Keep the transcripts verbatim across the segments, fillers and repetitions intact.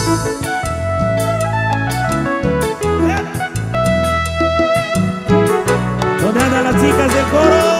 ¿Dónde andan las chicas del coro?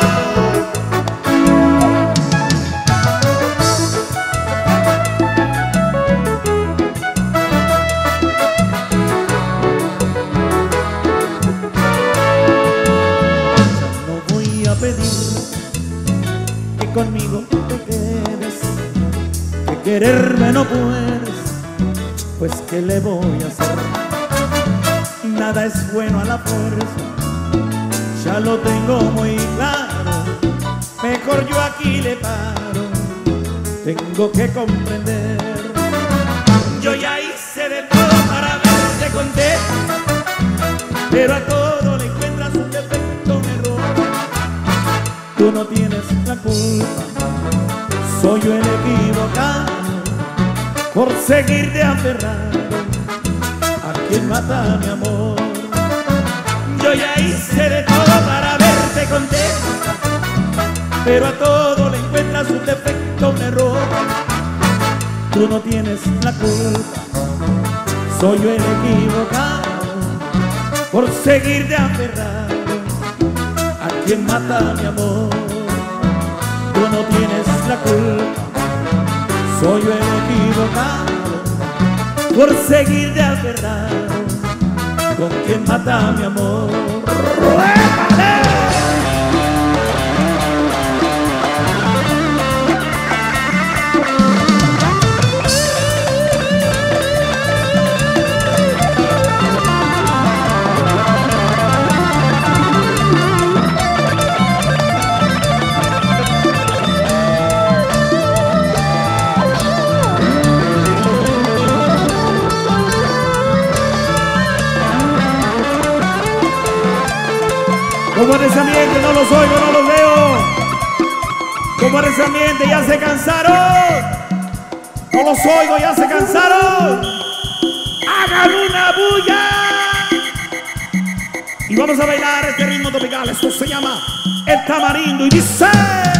No voy a pedir que conmigo te quedes, que quererme no puedes, pues ¿qué le voy a hacer? Nada es bueno a la fuerza, ya lo tengo muy claro, mejor yo aquí le paro, tengo que comprender. Yo ya hice de todo para verte contenta, pero a todo le encuentras un defecto, un error. Tú no tienes la culpa, soy yo el equivocado, por seguirte aferrado a quien mata mi amor. Yo ya hice de todo para verte contenta, pero a todo le encuentras un defecto, un error. Tú no tienes la culpa, soy yo el equivocado, por seguirte aferrado a quien mata mi amor. Tú no tienes la culpa, soy yo el equivocado, por seguirte aferrado con quien mata mi amor. ¡Ruégale! Como en ese ambiente no los oigo, no los veo. Como en ese ambiente ya se cansaron. No los oigo, ya se cansaron. Hagan una bulla. Y vamos a bailar este ritmo tropical. Esto se llama el tamarindo y dice...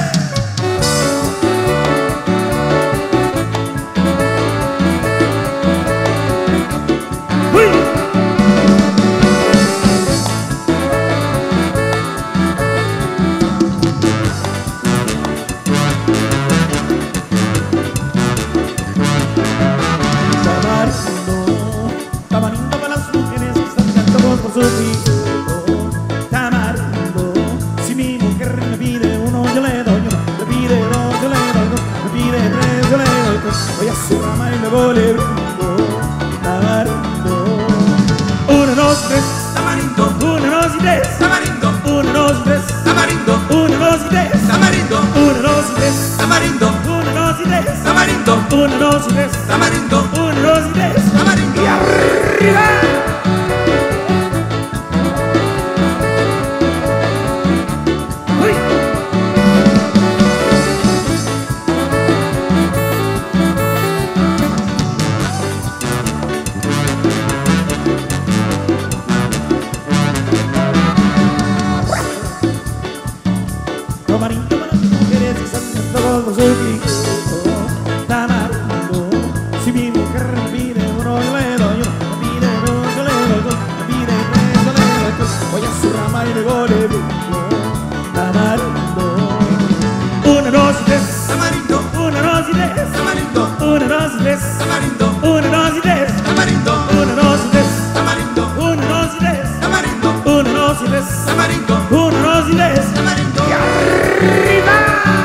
Tamarindo, si mi mujer me pide uno, yo le doy uno, me pide dos, yo le doy dos, me pide tres, yo le doy tres. Voy a su rama y luego le brindo. Tamarindo, uno, dos, tres. Tamarindo, uno, dos y tres. Tamarindo, uno, dos y tres. Tamarindo, uno, dos y tres. Tamarindo, uno, dos y tres. Tamarindo, uno, dos y tres. Tamarindo, uno, dos y tres. Tamarindo, uno, dos y tres. Tamarindo, y arriba. Tamarindo para las mujeres que están todos los ojitos. Tamarindo, si mi mujer me pide uno, yo le doy uno, me pide dos, yo le doy dos, me pide tres, yo le doy tres. Voy a su rama y luego le brindo. Tamarindo, uno, dos y tres. Tamarindo, uno, dos y tres. Tamarindo, uno, dos y tres. Tamarindo, uno, dos y tres. Tamarindo, uno, dos y tres. Tamarindo, uno, dos y tres. Tamarindo, uno, dos y tres. Tamarindo, uno, dos y tres. Tamarindo, y arriba.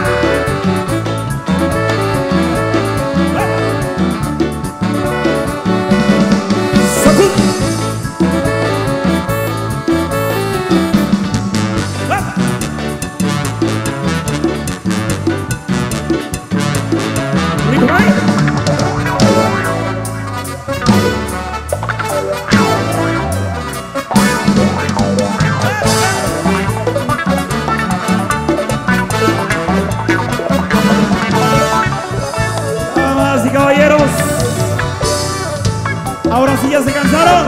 Damas y caballeros, ahora sí ya se cansaron.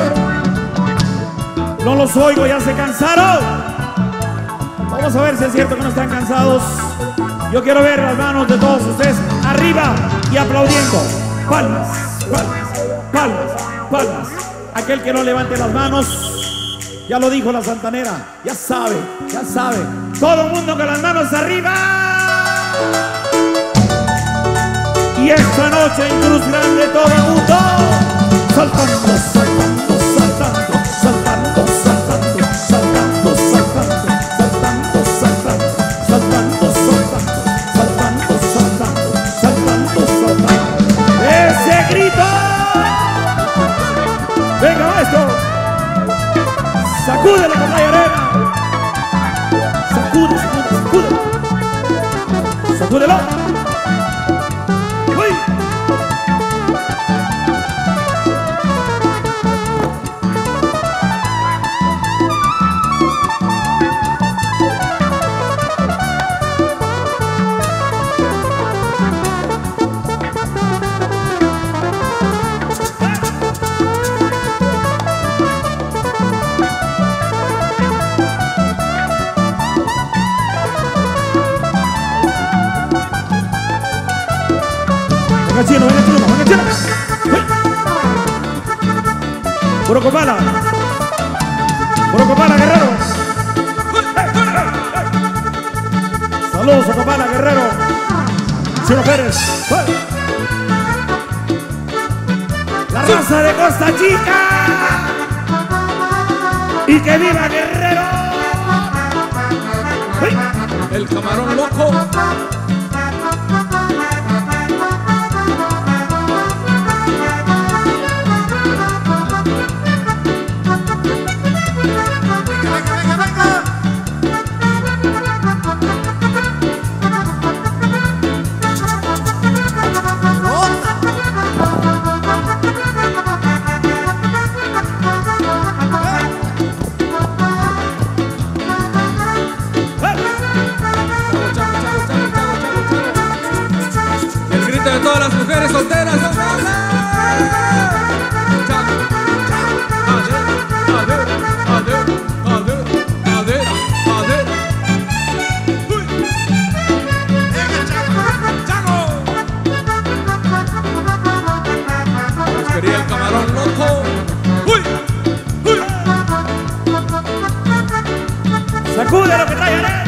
No los oigo, ya se cansaron. Vamos a ver si es cierto que no están cansados. Yo quiero ver las manos de todos ustedes arriba y aplaudiendo. Palmas, palmas. palmas, palmas. Aquel que no levante las manos, ya lo dijo la santanera, ya sabe, ya sabe. Todo el mundo con las manos arriba. Y esta noche en Cruz Grande todo el mundo saltando, saltando, saltando, saltando, saltando, saltando, saltando, saltando, saltando, saltando, saltando, saltando, saltando, saltando. ¡Ese grito! ¡Venga, maestro! ¡Sacúdelo con la arena! ¡Sacude, sacude, sacude! ¡Sacúdelo! ¡Uy! Venga chino, venga chino, venga chino. Puro Copala. Puro Copala, guerrero. Saludos a Copala, guerrero. Chino Pérez. La raza de Costa Chica. Y que viva Guerrero. El camarón loco. De todas las mujeres solteras, ¡no! Quería el camarón loco. ¡Uy! ¡Uy! ¡Sacude lo que trae arena!